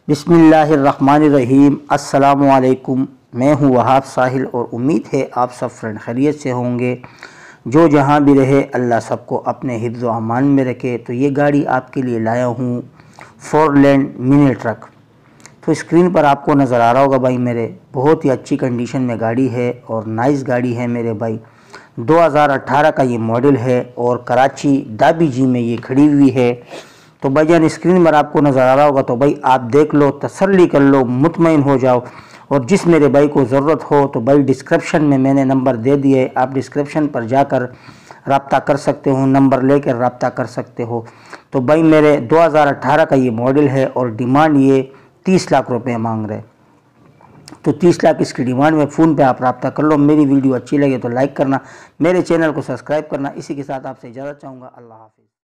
बिस्मिल्लाहिर्रहमानिर्रहीम। अस्सलामुअलैकुम। मैं हूँ वहाब साहिल और उम्मीद है आप सब फ्रेंड खैरियत से होंगे। जो जहाँ भी रहे अल्लाह सबको अपने हिफ्ज़ व अमान में रखे। तो ये गाड़ी आपके लिए लाया हूँ 4 लेन मिनी ट्रक। तो स्क्रीन पर आपको नज़र आ रहा होगा भाई मेरे, बहुत ही अच्छी कंडीशन में गाड़ी है और नाइस गाड़ी है मेरे भाई। 2018 का ये मॉडल है और कराची दाबी जी में ये खड़ी हुई है। तो भाईजान स्क्रीन पर आपको नज़र आ रहा होगा, तो भाई आप देख लो, तसल्ली कर लो, मुतमईन हो जाओ। और जिस मेरे भाई को ज़रूरत हो तो भाई डिस्क्रिप्शन में मैंने नंबर दे दिए, आप डिस्क्रिप्शन पर जाकर रब्ता कर सकते हो, नंबर लेकर रब्ता कर सकते हो। तो भाई मेरे 2018 का ये मॉडल है और डिमांड ये 30 लाख रुपए मांग रहे। तो 30 लाख इसकी डिमांड में फ़ोन पे आप रब्ता कर लो। मेरी वीडियो अच्छी लगे तो लाइक करना, मेरे चैनल को सब्सक्राइब करना। इसी के साथ आपसे इजाज़त चाहूँगा। अल्लाह हाफ़िज़।